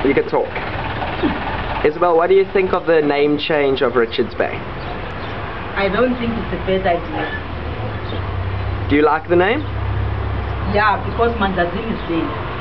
You can talk. Isabel, what do you think of the name change of Richards Bay? I don't think it's a bad idea. Do you like the name? Yeah, because Mandazin is there.